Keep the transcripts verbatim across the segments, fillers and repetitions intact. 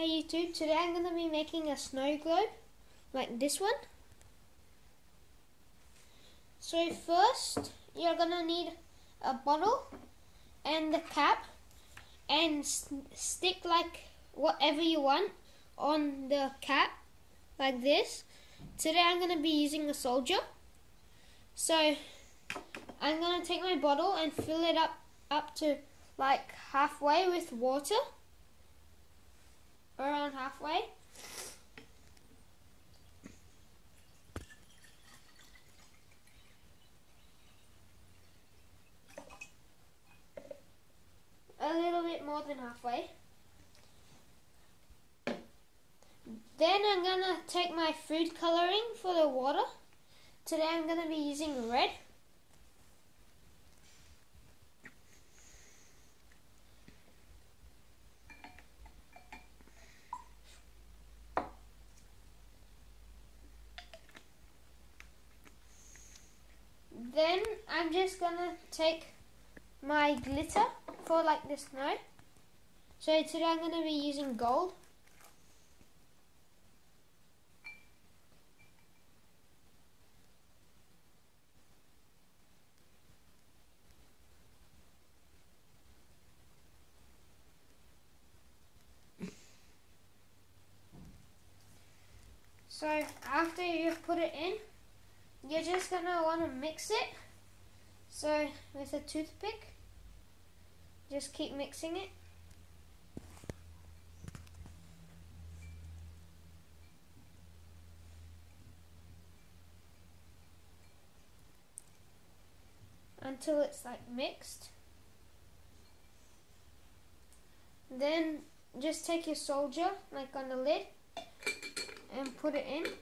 Hey YouTube, today I'm going to be making a snow globe like this one. So first you're going to need a bottle and the cap and stick like whatever you want on the cap like this. Today I'm going to be using a soldier. So I'm going to take my bottle and fill it up up to like halfway with water. Around halfway. A little bit more than halfway. Then I'm gonna take my food coloring for the water. Today I'm gonna be using red. Then I'm just gonna take my glitter for like the snow. So today I'm gonna be using gold. So after you've put it in, you're just going to want to mix it. So with a toothpick, just keep mixing it. Until it's like mixed. Then just take your soldier, like on the lid, and put it in.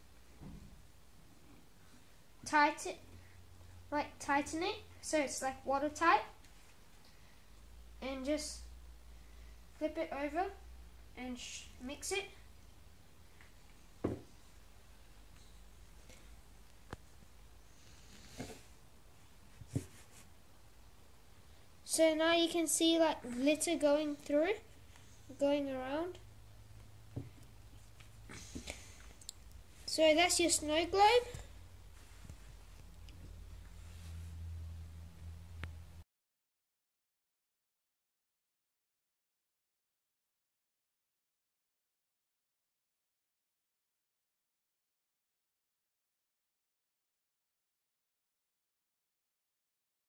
Tight it, like tighten it so it's like watertight, and just flip it over and sh mix it. So now you can see like glitter going through, going around. So that's your snow globe.